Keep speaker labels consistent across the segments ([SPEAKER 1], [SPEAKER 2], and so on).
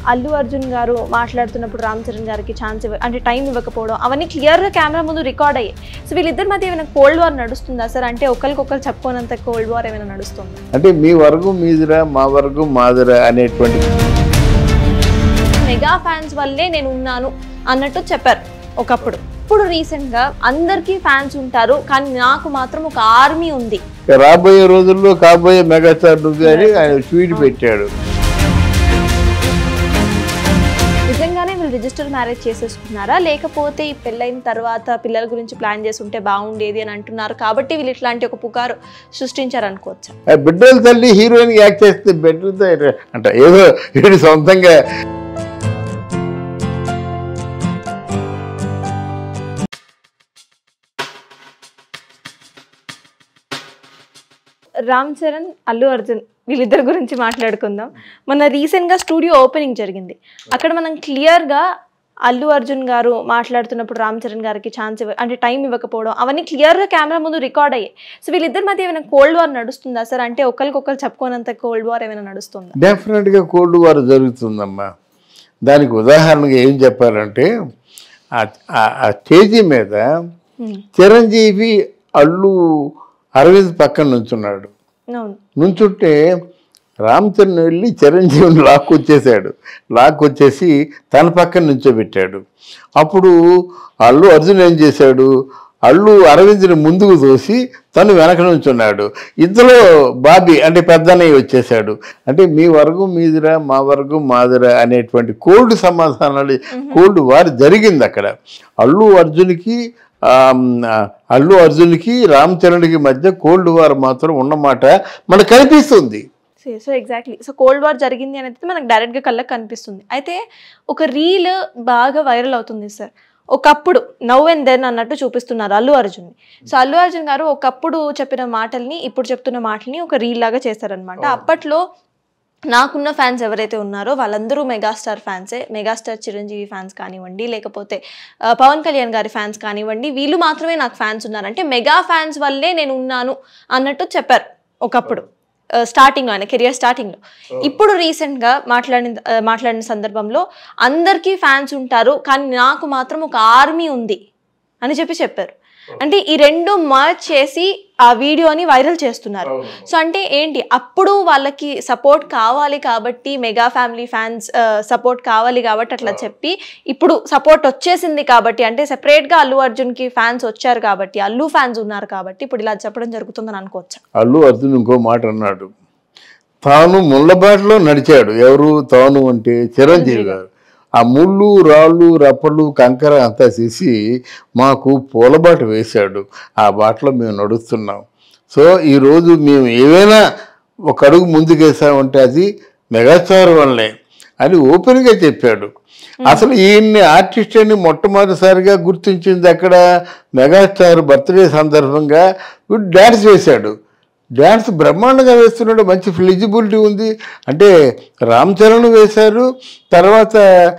[SPEAKER 1] అల్లు అర్జున్ గారు మాట్లాడుతున్నప్పుడు రామ్ చరణ్ గారికి ఛాన్స్ అంటే టైం ఇవ్వకపోవడం అవన్నీ క్లియర్గా కెమెరా ముందు రికార్డ్ అయ్యాయి. సో వీళ్ళిద్దరి మధ్య ఏమైనా కోల్డ్ వార్ నడుస్తుందా సార్? అంటే ఒకరికొకరు చెప్పుకోనంత కోల్డ్ వార్ ఏమైనా నడుస్తుందా?
[SPEAKER 2] అంటే మీ వర్గం మీదిరా మా వర్గం మాదిరా అనేటువంటి
[SPEAKER 1] మెగా ఫ్యాన్స్ వల్లే నేను ఉన్నాను అన్నట్టు చెప్పారు ఒకప్పుడు. ఇప్పుడు రీసెంట్గా అందరికీ ఫ్యాన్స్ ఉంటారు కానీ నాకు మాత్రం ఒక ఆర్మీ ఉంది,
[SPEAKER 2] రాబోయే రోజుల్లో కాబోయే మెగాస్టార్ నువ్వు అని ఆయన ట్వీట్ పెట్టాడు.
[SPEAKER 1] నిజంగానే వీళ్ళు రిజిస్టర్ మ్యారేజ్ చేసేసుకున్నారా లేకపోతే ఈ పెళ్ళైన తర్వాత పిల్లల గురించి ప్లాన్ చేసి ఉంటే బాగుండేది అని అంటున్నారు కాబట్టి వీళ్ళు ఇట్లాంటి ఒక పుకారు సృష్టించారనుకోవచ్చా?
[SPEAKER 2] బిడ్డల తల్లి హీరోయిన్ యాక్ట్ చేస్తే బిడ్డలతో అంట ఏదో వీడు సొంతంగా.
[SPEAKER 1] రామ్ చరణ్, అల్లు అర్జున్ వీళ్ళిద్దరి గురించి మాట్లాడుకుందాం. మొన్న రీసెంట్గా స్టూడియో ఓపెనింగ్ జరిగింది. అక్కడ మనం క్లియర్గా అల్లు అర్జున్ గారు మాట్లాడుతున్నప్పుడు రామ్ చరణ్ గారికి ఛాన్స్ అంటే టైం ఇవ్వకపోవడం అవన్నీ క్లియర్గా కెమెరా ముందు రికార్డ్ అయ్యాయి. సో వీళ్ళిద్దరి మధ్య ఏమైనా కోల్డ్ వార్ నడుస్తుందా సార్? అంటే ఒకరికొకరు చెప్పుకోనంత కోల్డ్ వార్ ఏమైనా నడుస్తుందా?
[SPEAKER 2] డెఫినెట్గా కోల్డ్ వార్ జరుగుతుందమ్మా. దానికి ఉదాహరణగా ఏం చెప్పాలంటే ఆ స్టేజీ మీద చిరంజీవి అల్లు అరవింద్ పక్కన నుంచున్నాడు. నుంచుంటే రామ్ చరణ్ వెళ్ళి చిరంజీవిని లాక్కొచ్చేసి తన పక్కన నుంచోబెట్టాడు. అప్పుడు అల్లు అర్జున్ ఏం చేశాడు, అల్లు అరవింద్ని ముందుకు తోసి తను వెనక నుంచున్నాడు. ఇంతలో బాబీ అంటే పెద్దన్నయ్య వచ్చేసాడు. అంటే మీ వర్గం మీదిరా మా వర్గం మాదిరా అనేటువంటి కోల్డ్ సమాధానాలు, కోల్డ్ వార్ జరిగింది అక్కడ. అల్లు అర్జున్కి రామ్ చరణ్కి మధ్య కోల్డ్ వార్ మాత్రం ఉన్నమాట మనకు కనిపిస్తుంది.
[SPEAKER 1] So exactly. So cold war జరిగింది అనేది మనకు డైరెక్ట్గా కళ్ళకి కనిపిస్తుంది. అయితే ఒక రీల్ బాగా వైరల్ అవుతుంది సార్. ఒకప్పుడు నవ్ అండ్ దెన్ అన్నట్టు చూపిస్తున్నారు అల్లు అర్జున్ని. సో అల్లు అర్జున్ గారు ఒకప్పుడు చెప్పిన మాటల్ని ఇప్పుడు చెప్తున్న మాటల్ని ఒక రీల్ లాగా చేశారనమాట. అప్పట్లో నాకున్న ఫ్యాన్స్ ఎవరైతే ఉన్నారో వాళ్ళందరూ మెగాస్టార్ ఫ్యాన్సే. మెగాస్టార్ చిరంజీవి ఫ్యాన్స్ కానివ్వండి లేకపోతే పవన్ కళ్యాణ్ గారి ఫ్యాన్స్ కానివ్వండి, వీళ్ళు మాత్రమే నాకు ఫ్యాన్స్ ఉన్నారు. అంటే మెగా ఫ్యాన్స్ వల్లే నేను ఉన్నాను అన్నట్టు చెప్పారు ఒకప్పుడు స్టార్టింగ్లో, ఆయన కెరియర్ స్టార్టింగ్లో. ఇప్పుడు రీసెంట్గా మాట్లాడిన సందర్భంలో అందరికీ ఫ్యాన్స్ ఉంటారు కానీ నాకు మాత్రం ఒక ఆర్మీ ఉంది అని చెప్పారు. అంటే ఈ రెండు మర్జ్ చేసి ఆ వీడియోని వైరల్ చేస్తున్నారు. సో అంటే ఏంటి, అప్పుడు వాళ్ళకి సపోర్ట్ కావాలి కాబట్టి మెగా ఫ్యామిలీ ఫ్యాన్స్ సపోర్ట్ కావాలి కాబట్టి అట్లా చెప్పి, ఇప్పుడు సపోర్ట్ వచ్చేసింది కాబట్టి అంటే సెపరేట్గా అల్లు అర్జున్కి ఫ్యాన్స్ వచ్చారు కాబట్టి, అల్లు ఫ్యాన్స్ ఉన్నారు కాబట్టి ఇప్పుడు ఇలా చెప్పడం జరుగుతుందని అనుకోవచ్చా?
[SPEAKER 2] అల్లు అర్జున్ ఇంకో మాట అన్నాడు, తాను ముళ్ళబాటలో నడిచాడు. ఎవరు తాను అంటే చిరంజీవి గారు. ఆ ముళ్ళు రాళ్ళు రప్పలు కంకర అంతా చేసి మాకు పూలబాట వేశాడు. ఆ బాటలో మేము నడుస్తున్నాం. సో ఈరోజు మేము ఏవైనా ఒక అడుగు ముందుకేసామంటే అది మెగాస్టార్ వల్లే అని ఓపెన్గా చెప్పాడు. అసలు ఈయన్ని ఆర్టిస్ట్ అని మొట్టమొదటిసారిగా గుర్తించింది అక్కడ మెగాస్టార్ బర్త్డే సందర్భంగా డ్యాన్స్ వేశాడు. డ్యాన్స్ బ్రహ్మాండంగా వేస్తున్నాడు, మంచి ఫ్లెజిబిలిటీ ఉంది. అంటే రామ్ చరణ్ వేశారు, తర్వాత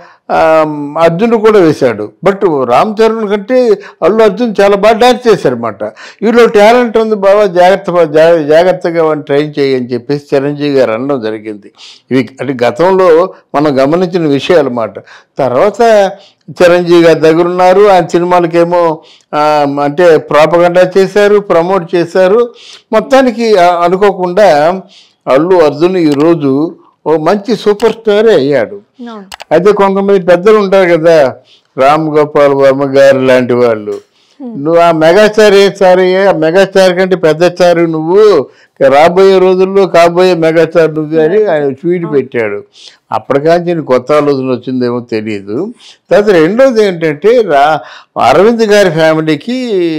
[SPEAKER 2] అర్జున్ కూడా వేశాడు. బట్ రామ్ చరణ్ కంటే అల్లు అర్జున్ చాలా బాగా డ్యాన్స్ చేశారన్నమాట. వీళ్ళు టాలెంట్ ఉంది బాగా, జాగ్రత్తగా వాడిని ట్రైన్ చేయని చెప్పేసి చిరంజీవి గారు అనడం జరిగింది. ఇవి అంటే గతంలో మనం గమనించిన విషయాలు అన్నమాట. తర్వాత చిరంజీవి గారి దగ్గర ఉన్నారు, ఆయన సినిమాలకేమో అంటే ప్రాపగండా చేశారు, ప్రమోట్ చేశారు. మొత్తానికి అనుకోకుండా అల్లు అర్జున్ ఈరోజు ఓ మంచి సూపర్ స్టారే అయ్యాడు. అయితే కొంతమంది పెద్దలు ఉంటారు కదా, రామ్ గోపాల్ వర్మ గారు లాంటి వాళ్ళు, నువ్వు ఆ మెగాస్టార్ ఆ మెగాస్టార్ కంటే పెద్ద స్టార్ నువ్వు, రాబోయే రోజుల్లో కాబోయే మెగాస్టార్ నువ్వు అని ఆయన ట్వీట్ పెట్టాడు. అప్పటికాంచి కొత్త ఆలోచన వచ్చిందేమో తెలియదు. తర్వాత రెండోది ఏంటంటే అరవింద్ గారి ఫ్యామిలీకి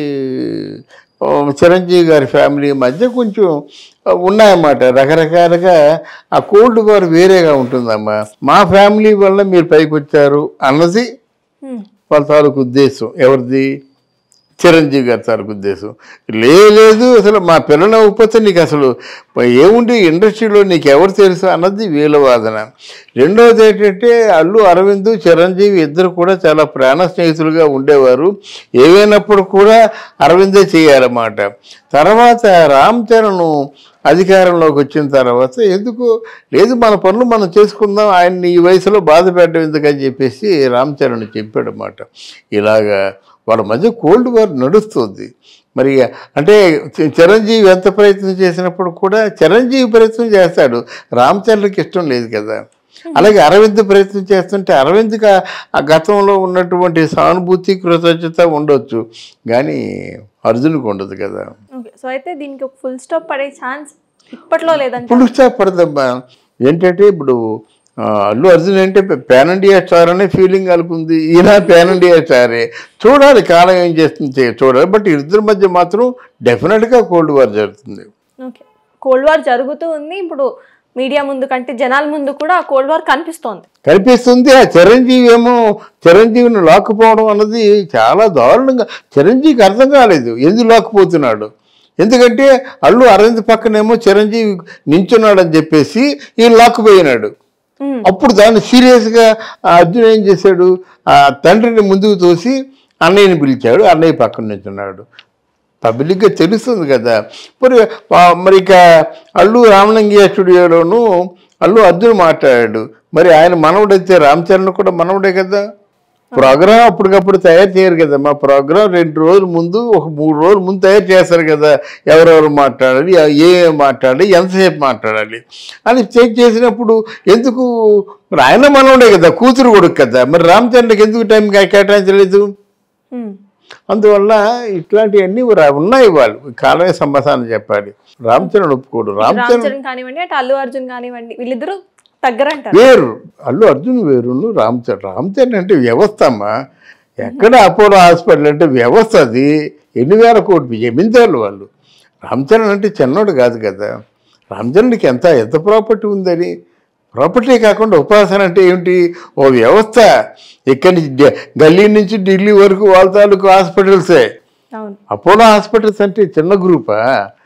[SPEAKER 2] చిరంజీవి గారి ఫ్యామిలీ మధ్య కొంచెం ఉన్నాయన్నమాట. రకరకాలుగా ఆ కోల్డ్ వార్ వేరేగా ఉంటుందమ్మా. మా ఫ్యామిలీ వల్ల మీరు పైకి వచ్చారు అన్నది వాళ్ళ తాలూకు ఉద్దేశం. ఎవరిది? చిరంజీవి గారి తాలూకు ఉద్దేశం. లేదు అసలు మా పిల్లలు అవ్వకపోతే నీకు అసలు ఏముండి ఇండస్ట్రీలో నీకు ఎవరు తెలుసు అన్నది వీళ్ళ వాదన. రెండవది ఏంటంటే అల్లు అరవింద్ చిరంజీవి ఇద్దరు కూడా చాలా ప్రాణ స్నేహితులుగా ఉండేవారు. ఏవైనప్పుడు కూడా అరవిందే చేయాలన్నమాట. తర్వాత రామ్ చరణ్ అధికారంలోకి వచ్చిన తర్వాత ఎందుకు లేదు మన పనులు మనం చేసుకుందాం, ఆయన్ని ఈ వయసులో బాధ పెట్టడం ఎందుకని చెప్పేసి రామ్ చరణ్ చెప్పాడు అన్నమాట. ఇలాగా వాళ్ళ మధ్య కోల్డ్ వార్ నడుస్తుంది. మరి అంటే చిరంజీవి ఎంత ప్రయత్నం చేసినప్పుడు కూడా చిరంజీవి ప్రయత్నం చేస్తాడు, రామ్ చరణ్కి ఇష్టం లేదు కదా. అలాగే అరవింద్ ప్రయత్నం చేస్తుంటే అరవింద్కి ఆ గతంలో ఉన్నటువంటి సానుభూతి కృతజ్ఞత ఉండొచ్చు, కానీ అర్జున్కి ఉండదు కదా.
[SPEAKER 1] సో అయితే దీనికి ఒక ఫుల్ స్టాప్ పడే ఛాన్స్ ఇప్పట్లో లేదంటే?
[SPEAKER 2] ఫుల్ స్టాప్ పడదమ్మా. ఏంటంటే ఇప్పుడు అల్లు అర్జున్ అంటే పాన్ ఇండియా స్టార్ అనే ఫీలింగ్ కలుపుంది, ఈయన పాన్ ఇండియా స్టారే. చూడాలి కాలం ఏం చేస్తుంది చూడాలి. బట్ ఇద్దరి మధ్య మాత్రం డెఫినెట్గా కోల్డ్ వార్ జరుగుతుంది.
[SPEAKER 1] ఓకే, కోల్డ్ వార్ జరుగుతూ ఉంది. ఇప్పుడు మీడియా ముందు కంటే జనాల ముందు కూడా ఆ కోల్డ్ వార్ కనిపిస్తుంది.
[SPEAKER 2] ఆ చిరంజీవి ఏమో చిరంజీవిని లాక్కుపోవడం అన్నది చాలా దారుణంగా, చిరంజీవికి అర్థం కాలేదు ఎందుకు లాక్కుపోతున్నాడు. ఎందుకంటే అల్లు అరవింద్ పక్కనేమో చిరంజీవి నించున్నాడు అని చెప్పేసి ఈయన లాక్కుపోయినాడు. అప్పుడు దాన్ని సీరియస్గా అర్జున్ ఏం చేశాడు, ఆ తండ్రిని ముందుకు తోసి అన్నయ్యని పిలిచాడు, అన్నయ్య పక్కన నించున్నాడు. పబ్లిక్గా తెలుస్తుంది కదా. మరి ఇక అల్లు రామలింగయ్య స్టూడియోలోనూ అల్లు అర్జున్ మాట్లాడాడు. మరి ఆయన మనవడైతే రామ్ చరణ్ కూడా మనవడే కదా. ప్రోగ్రామ్ అప్పటికప్పుడు తయారు చేయరు కదా. మా ప్రోగ్రామ్ 2 రోజుల ముందు, ఒక 3 రోజుల ముందు తయారు చేస్తారు కదా. ఎవరెవరు మాట్లాడాలి, ఏమేమి మాట్లాడాలి, ఎంతసేపు మాట్లాడాలి అని చెక్ చేసినప్పుడు ఎందుకు మరి ఆయన మనవడే కదా, కూతురు కొడుకు కదా, మరి రామ్ చరణ్కి ఎందుకు టైం కేటాయించలేదు. అందువల్ల ఇట్లాంటివన్నీ ఉన్నాయి. వాళ్ళు కాలమే సమాధానం చెప్పాలి. రామ్ చరణ్ ఒప్పుకోడు. రామ్ చరణ్
[SPEAKER 1] కానివ్వండి, అటు అల్లు అర్జున్ కానివ్వండి, వీళ్ళిద్దరూ తగ్గరంటారు.
[SPEAKER 2] వేరు, అల్లు అర్జున్ వేరును రామ్ చరణ్ అంటే వ్యవస్థ అమ్మా. ఎక్కడ అపోలో హాస్పిటల్ అంటే వ్యవస్థ, అది ఎన్ని వేల కోట్లు జమీందారులు వాళ్ళు. రామ్ చరణ్ అంటే చిన్నోడు కాదు కదా. రామ్ చరణ్కి ఎంత ప్రాపర్టీ ఉందని. ప్రాపర్టీ కాకుండా ఉపాసన అంటే ఏమిటి, ఓ వ్యవస్థ. ఇక్కడి నుంచి గల్లీ నుంచి ఢిల్లీ వరకు వాళ్ళ తాలూకు హాస్పిటల్సే. అపోలో హాస్పిటల్స్ అంటే చిన్న గ్రూపా?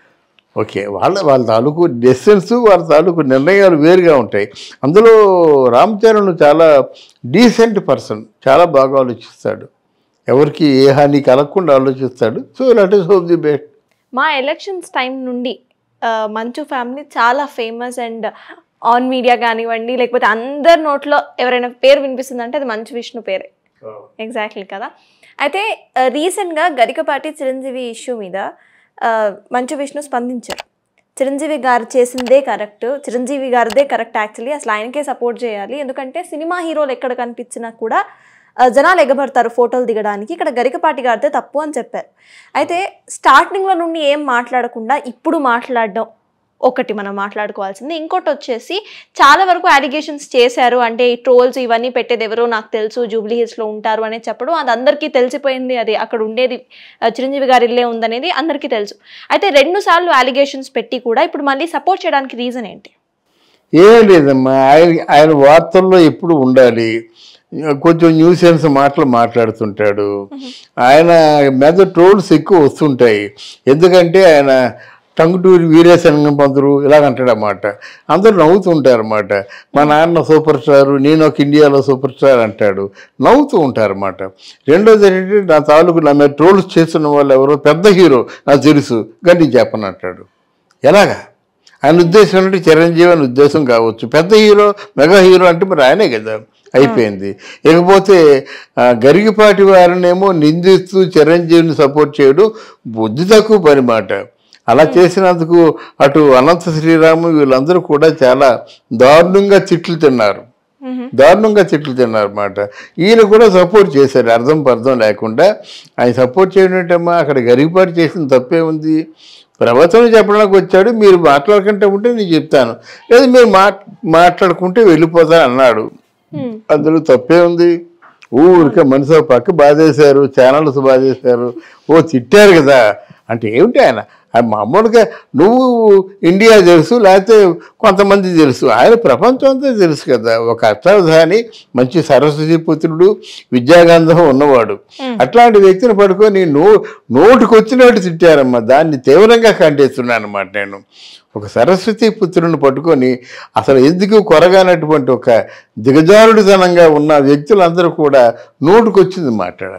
[SPEAKER 2] ఓకే, వాళ్ళ తాలూకు డెసిషన్స్, వాళ్ళ తాలూకు నిర్ణయాలు వేరుగా ఉంటాయి. అందులో రామ్ చరణ్ చాలా డీసెంట్ పర్సన్, చాలా బాగా ఆలోచిస్తాడు, ఎవరికి ఏ హాని కలగకుండా ఆలోచిస్తాడు. సో ఇలాంటి హోప్ ది బెస్ట్.
[SPEAKER 1] మా ఎలక్షన్స్ టైం నుండి మంచు ఫ్యామిలీ చాలా ఫేమస్ అండ్ ఆన్ మీడియా కానివ్వండి, లేకపోతే అందరి నోట్లో ఎవరైనా పేరు వినిపిస్తుందంటే అది మంచు విష్ణు పేరే. ఎగ్జాక్ట్లీ కదా. అయితే రీసెంట్గా గరికపాటి చిరంజీవి ఇష్యూ మీద మంచు విష్ణు స్పందించారు. చిరంజీవి గారు చేసిందే కరెక్ట్, చిరంజీవి గారిదే కరెక్ట్, యాక్చువల్లీ అసలు ఆయనకే సపోర్ట్ చేయాలి, ఎందుకంటే సినిమా హీరోలు ఎక్కడ కనిపించినా కూడా జనాలు ఎగబడతారు ఫోటోలు దిగడానికి, ఇక్కడ గరికపాటి గారిదే తప్పు అని చెప్పారు. అయితే స్టార్టింగ్లో నుండి ఏం మాట్లాడకుండా ఇప్పుడు మాట్లాడడం ఒకటి మనం మాట్లాడుకోవాల్సింది. ఇంకోటి వచ్చేసి చాలా వరకు అలిగేషన్స్ చేశారు, అంటే ఈ ట్రోల్స్ ఇవన్నీ పెట్టేది ఎవరో నాకు తెలుసు, జూబ్లీ హిల్స్లో ఉంటారు అనేది చెప్పడం అది అందరికీ తెలిసిపోయింది, అది అక్కడ ఉండేది చిరంజీవి గారి ఇల్లే ఉందనేది అందరికీ తెలుసు. అయితే 2 సార్లు అలిగేషన్స్ పెట్టి కూడా ఇప్పుడు మళ్ళీ సపోర్ట్ చేయడానికి రీజన్ ఏంటి?
[SPEAKER 2] ఏం లేదమ్మా, ఆయన వార్తల్లో ఎప్పుడు ఉండాలి, కొంచెం న్యూసెన్స్ మాటలు మాట్లాడుతుంటాడు. ఆయన మీద ట్రోల్స్ ఎక్కువ వస్తుంటాయి, ఎందుకంటే ఆయన టంగుటూరి వీరేశలింగం పంతులు ఇలాగంటాడు అన్నమాట. అందరూ నవ్వుతుంటారు అన్నమాట. మా నాన్న సూపర్ స్టారు, నేను ఒక ఇండియాలో సూపర్ స్టార్ అంటాడు, నవ్వుతూ ఉంటారు అన్నమాట. రెండోది ఏంటంటే నా తాలూకు నా మీద ట్రోల్స్ చేస్తున్న వాళ్ళు ఎవరో పెద్ద హీరో నాకు తెలుసు గట్టి చెప్పని అంటాడు. ఎలాగా ఆయన ఉద్దేశం అంటే చిరంజీవి అని ఉద్దేశం కావచ్చు, పెద్ద హీరో మెగా హీరో అంటే మరి ఆయనే కదా, అయిపోయింది. ఇకపోతే గరికపాటి వారినేమో నిందిస్తూ చిరంజీవిని సపోర్ట్ చేయడం బుద్ధి తక్కువ పని మాట. అలా చేసినందుకు అటు అనంత శ్రీరాము వీళ్ళందరూ కూడా చాలా దారుణంగా తిట్లు తిన్నారు అన్నమాట. ఈయన కూడా సపోర్ట్ చేశారు అర్థం పర్థం లేకుండా. ఆయన సపోర్ట్ చేయడం ఏంటమ్మా, అక్కడ గరికపాటి చేసిన తప్పే ఉంది. ప్రవచనం చెప్పడానికి వచ్చాడు, మీరు మాట్లాడుకుంటే ఉంటే నేను చెప్తాను, లేదా మీరు మాట్లాడుకుంటే వెళ్ళిపోతాను అన్నాడు. అందులో తప్పే ఉంది. ఊరికే మనిషి పక్క బాధేశారు, ఛానల్స్ బాధేశారు, తిట్టారు కదా. అంటే ఏమిటి ఆయన మామూలుగా నువ్వు ఇండియా తెలుసు, లేకపోతే కొంతమంది తెలుసు, ఆయన ప్రపంచం అంతా తెలుసు కదా. ఒక అష్టావధాని, మంచి సరస్వతి పుత్రుడు, విద్యాగంధం ఉన్నవాడు. అట్లాంటి వ్యక్తిని పట్టుకొని నోటికి వచ్చినట్టు తిట్టారమ్మా. దాన్ని తీవ్రంగా ఖండిస్తున్నాను అన్నమాట నేను. ఒక సరస్వతి పుత్రుని పట్టుకొని అసలు ఎందుకు కొరగానటువంటి ఒక దిగజారుడితనంగా ఉన్న వ్యక్తులందరూ కూడా నోటికొచ్చింది మాట్లాడారు.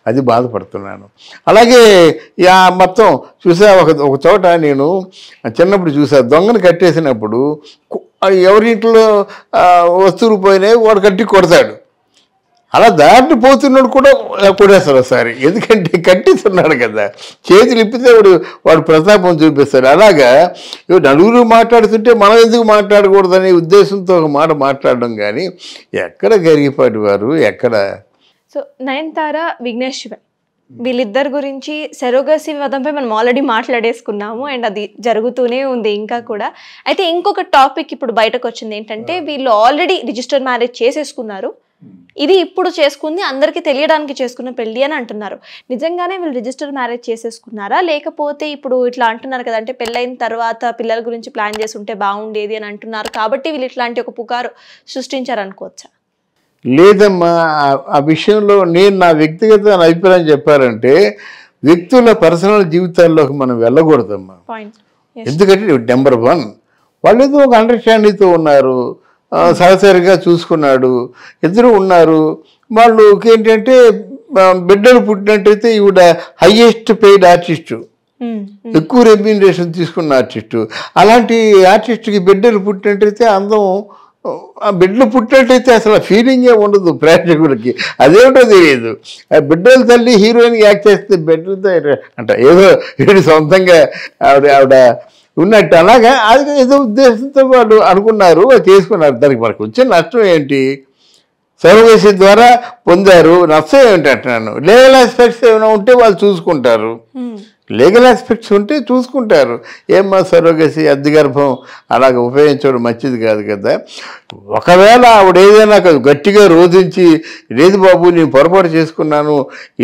[SPEAKER 2] అది బాధపడుతున్నాను. అలాగే మొత్తం చూసా, ఒక చోట నేను చిన్నప్పుడు చూసా, దొంగను కట్టేసినప్పుడు ఎవరింట్లో వస్తువులు పోయినాయి వాడు కట్టి కొడతాడు. అలా దారిని పోతున్నాడు కూడా కొడేస్తారు ఒకసారి, ఎందుకంటే కట్టిస్తున్నాడు కదా, చేతులు ఇప్పితే వాడు ప్రతాపం చూపిస్తాడు. అలాగా నలుగురు మాట్లాడుతుంటే మనం ఎందుకు మాట్లాడకూడదనే ఉద్దేశంతో ఒక మాట మాట్లాడడం, కానీ ఎక్కడ గరిగిపాటి వారు ఎక్కడ.
[SPEAKER 1] సో నయనతార, విఘ్నేష్ శివన్ వీళ్ళిద్దరి గురించి సెరోగసీ వదంపై మనం ఆల్రెడీ మాట్లాడేసుకున్నాము, అండ్ అది జరుగుతూనే ఉంది ఇంకా కూడా. అయితే ఇంకొక టాపిక్ ఇప్పుడు బయటకు వచ్చింది ఏంటంటే, వీళ్ళు ఆల్రెడీ రిజిస్టర్ మ్యారేజ్ చేసేసుకున్నారు, ఇది ఇప్పుడు చేసుకుంది అందరికీ తెలియడానికి చేసుకున్న పెళ్ళి అని అంటున్నారు. నిజంగానే వీళ్ళు రిజిస్టర్ మ్యారేజ్ చేసేసుకున్నారా, లేకపోతే ఇప్పుడు ఇట్లా అంటున్నారు కదా, అంటే పెళ్ళైన తర్వాత పిల్లల గురించి ప్లాన్ చేసి ఉంటే బాగుండేది అని అంటున్నారు కాబట్టి వీళ్ళు ఇట్లాంటి ఒక పుకారు సృష్టించారనుకోవచ్చా?
[SPEAKER 2] లేదమ్మా, ఆ విషయంలో నేను నా వ్యక్తిగత అభిప్రాయం చెప్పారంటే, వ్యక్తుల పర్సనల్ జీవితాల్లోకి మనం వెళ్ళకూడదమ్మా. ఎందుకంటే నెంబర్ 1 వాళ్ళు ఏదో ఒక అండర్స్టాండింగ్తో ఉన్నారు, సహచరిగా చూసుకున్నాడు, ఇద్దరు ఉన్నారు. వాళ్ళకి ఏంటంటే బిడ్డలు పుట్టినట్టయితే ఈవిడ హైయెస్ట్ పెయిడ్ ఆర్టిస్టు, ఎక్కువ రెమ్యూనరేషన్ తీసుకున్న ఆర్టిస్టు. అలాంటి ఆర్టిస్ట్కి బిడ్డలు పుట్టినట్టయితే అందం, ఆ బిడ్డలు పుట్టినట్టయితే అసలు ఫీలింగే ఉండదు ప్రేక్షకులకి, అదేమిటో తెలియదు. ఆ బిడ్డల తల్లి హీరోయిన్ యాక్ట్ చేస్తే బిడ్డలతో అంట ఏదో వీడు సొంతంగా ఆవిడ ఉన్నట్టు, అలాగా అది ఏదో ఉద్దేశంతో వాళ్ళు అనుకున్నారు, చేసుకున్నారు. దానికి మనకు వచ్చిన నష్టం ఏంటి? సర్వీసీ ద్వారా పొందారు, నష్టం ఏమిటి అంటున్నాను. లీగల్ ఆస్పెక్ట్స్ ఏమైనా ఉంటే వాళ్ళు చూసుకుంటారు, లీగల్ ఆస్పెక్ట్స్ ఉంటే చూసుకుంటారు. ఏమ్మా సరోగసి అద్దెగర్భం అలాగ ఉపయోగించడం మంచిది కాదు కదా. ఒకవేళ ఆవిడ ఏదైనా గట్టిగా రోధించి, లేదు బాబు నేను పొరపాటు చేసుకున్నాను,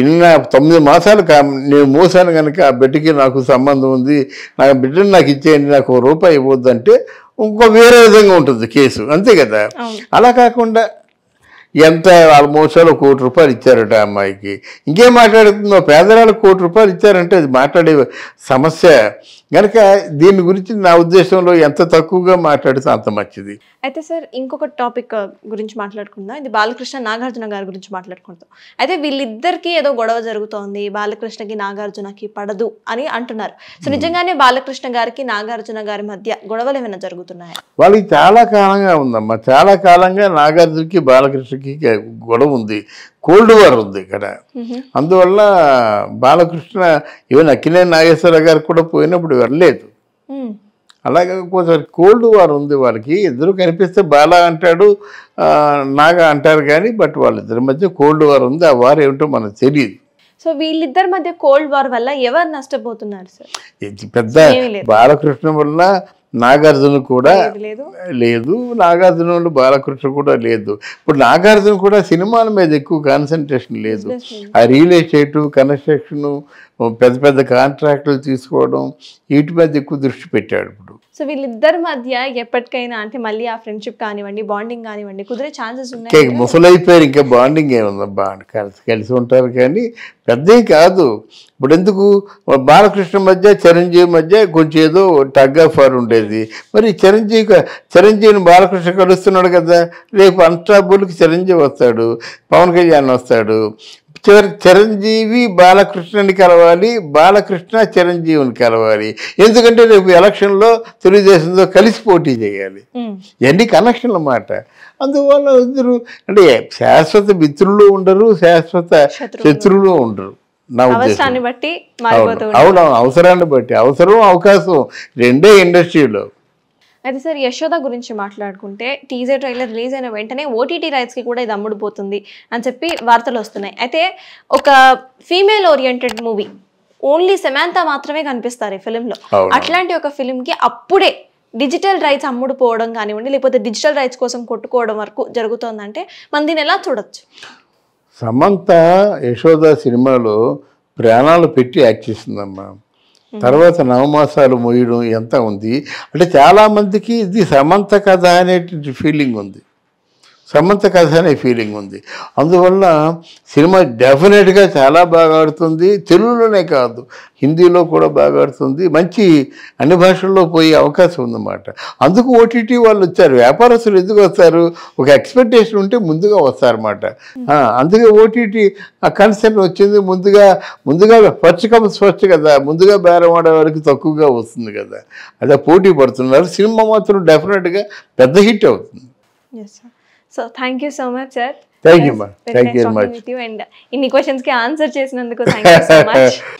[SPEAKER 2] 9 మాసాలు నేను మోసాను కనుక ఆ బిడ్డకి నాకు సంబంధం ఉంది, నాకు బిడ్డను నాకు ఇచ్చేయండి, నాకు ₹1 ఇవ్వద్దంటే ఇంకో వేరే విధంగా ఉంటుంది కేసు, అంతే కదా. అలా కాకుండా ఎంత ఆల్మోస్ట్ ₹1,00,00,000 ఇచ్చారట అమ్మాయికి, ఇంకేం మాట్లాడుతుందో, పేదరాళ్ళకు ₹1,00,00,000 ఇచ్చారంటే అది మాట్లాడే సమస్య కనుక దీని గురించి నా ఉద్దేశంలో ఎంత తక్కువగా మాట్లాడితే అంత మంచిది.
[SPEAKER 1] అయితే సార్ ఇంకొక టాపిక్ గురించి మాట్లాడుకుందాం, ఇది బాలకృష్ణ నాగార్జున గారి గురించి మాట్లాడుకుందాం. అయితే వీళ్ళిద్దరికీ ఏదో గొడవ జరుగుతోంది, బాలకృష్ణకి నాగార్జునకి పడదు అని అంటున్నారు. సో నిజంగానే బాలకృష్ణ గారికి నాగార్జున గారి మధ్య గొడవలు ఏమైనా జరుగుతున్నాయా?
[SPEAKER 2] వాళ్ళకి చాలా కాలంగా ఉందమ్మా, చాలా కాలంగా నాగార్జునకి బాలకృష్ణకి గొడవ ఉంది, కోల్డ్ వార్ ఉంది ఇక్కడ. అందువల్ల బాలకృష్ణ ఈవెన్ అక్కినేని నాగేశ్వరరావు గారు కూడా పోయినప్పుడు వెళ్ళలేదు. అలాగే కొంచెం కోల్డ్ వార్ ఉంది వాళ్ళకి. ఇద్దరు కనిపిస్తే బాలా అంటాడు, నాగా అంటారు కానీ బట్ వాళ్ళిద్దరి మధ్య కోల్డ్ వార్ ఉంది. ఆ వార్ ఏమిటో మనకు తెలియదు.
[SPEAKER 1] సో వీళ్ళిద్దరి మధ్య కోల్డ్ వార్ వల్ల ఎవరు నష్టపోతున్నారు సార్?
[SPEAKER 2] పెద్ద బాలకృష్ణ వల్ల నాగార్జున కూడా లేదు, నాగార్జున వాళ్ళు బాలకృష్ణ కూడా లేదు. ఇప్పుడు నాగార్జున కూడా సినిమాల మీద ఎక్కువ కాన్సన్ట్రేషన్ లేదు, ఆ రియల్ ఎస్టేట్, కన్స్ట్రక్షన్, పెద్ద పెద్ద కాంట్రాక్టులు తీసుకోవడం, వీటి మీద ఎక్కువ దృష్టి పెట్టాడు ఇప్పుడు.
[SPEAKER 1] సో వీళ్ళిద్దరి మధ్య ఎప్పటికైనా అంటే మళ్ళీ ఆ ఫ్రెండ్షిప్ కానివ్వండి, బాండింగ్ కానివ్వండి కుదిరే ఛాన్సెస్ ఉన్నాయి?
[SPEAKER 2] ముసలైపోయారు, ఇంకా బాండింగ్ ఏముందా, కలిసి ఉంటారు కానీ పెద్ద కాదు. ఇప్పుడు ఎందుకు బాలకృష్ణ మధ్య చిరంజీవి మధ్య కొంచెం ఏదో టగ్ ఆఫ్ వార్ ఉండేది. మరి చిరంజీవిని బాలకృష్ణ కలుస్తున్నాడు కదా, రేపు అన్స్టాబుల్కి చిరంజీవి వస్తాడు, పవన్ కళ్యాణ్ వస్తాడు, చిరంజీవి బాలకృష్ణని కలవాలి, బాలకృష్ణ చిరంజీవిని కలవాలి. ఎందుకంటే రేపు ఎలక్షన్లో తెలుగుదేశంతో కలిసి పోటీ చేయాలి. ఇవన్నీ కనెక్షన్ల మాట. అందువల్ల ఇద్దరు అంటే శాశ్వత మిత్రులు ఉండరు, శాశ్వత శత్రువులు ఉండరు. నా ఉద్దేశం అవును, అవసరాన్ని బట్టి, అవసరం అవకాశం రెండే ఇండస్ట్రీలో.
[SPEAKER 1] అయితే సార్ యశోద గురించి మాట్లాడుకుంటే, టీజర్ ట్రైలర్ రిలీజ్ అయిన వెంటనే ఓటీటీ రైట్స్కి కూడా ఇది అమ్ముడుపోతుంది అని చెప్పి వార్తలు వస్తున్నాయి. అయితే ఒక female oriented movie, only Samantha మాత్రమే కనిపిస్తారు ఈ ఫిలింలో. అట్లాంటి ఒక ఫిలింకి అప్పుడే డిజిటల్ రైట్స్ అమ్ముడుపోవడం కానివ్వండి, లేకపోతే డిజిటల్ రైట్స్ కోసం కొట్టుకోవడం వరకు జరుగుతుందంటే మనం దీన్ని ఎలా చూడొచ్చు?
[SPEAKER 2] సమంత యశోద సినిమాలో ప్రాణాలు పెట్టి యాక్ట్ చేసిందమ్మా. తర్వాత 9 మాసాలు మోయడం ఎంత ఉంది అంటే చాలామందికి ఇది సమంత కథ అనేటువంటి ఫీలింగ్ ఉంది. సమంత కథ అనే ఫీలింగ్ ఉంది. అందువల్ల సినిమా డెఫినెట్గా చాలా బాగా ఆడుతుంది. తెలుగులోనే కాదు, హిందీలో కూడా బాగా ఆడుతుంది. మంచి అన్ని భాషల్లో పోయే అవకాశం ఉందన్నమాట. అందుకు ఓటీటీ వాళ్ళు వచ్చారు. వ్యాపారస్తులు ఎందుకు వస్తారు? ఒక ఎక్స్పెక్టేషన్ ఉంటే ముందుగా వస్తారన్నమాట. అందుకే ఓటీటీ ఆ కన్సెప్ట్ వచ్చింది. ముందుగా ఫస్ట్ కమ్స్ ఫస్ట్ కదా, ముందుగా బేరం ఆడే వారికి తక్కువగా వస్తుంది కదా, అదే పోటీ పడుతున్నారు. సినిమా మాత్రం డెఫినెట్గా పెద్ద హిట్ అవుతుంది.
[SPEAKER 1] Yes, sir. So thank you so much, sir.
[SPEAKER 2] Thank you, ma.
[SPEAKER 1] Very
[SPEAKER 2] Thank
[SPEAKER 1] nice
[SPEAKER 2] you very
[SPEAKER 1] talking
[SPEAKER 2] much.
[SPEAKER 1] with you, and ఇన్ని క్వశ్చన్స్ కి ఆన్సర్ చేసినందుకు thank you so much.